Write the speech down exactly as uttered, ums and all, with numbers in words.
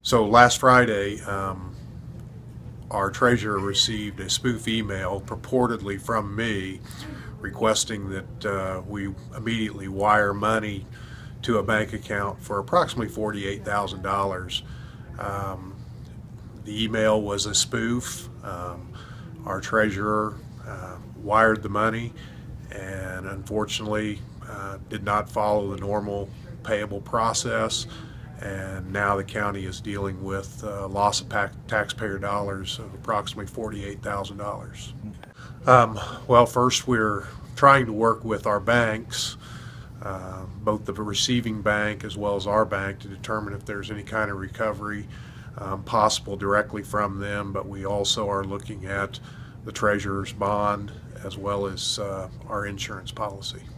So last Friday, um, our treasurer received a spoof email purportedly from me requesting that uh, we immediately wire money to a bank account for approximately forty-eight thousand dollars. Um, the email was a spoof. Um, our treasurer uh, wired the money and unfortunately uh, did not follow the normal payable process, and now the county is dealing with uh, loss of taxpayer dollars of approximately forty-eight thousand dollars. Um, well, first we're trying to work with our banks, uh, both the receiving bank as well as our bank, to determine if there's any kind of recovery um, possible directly from them, but we also are looking at the treasurer's bond as well as uh, our insurance policy.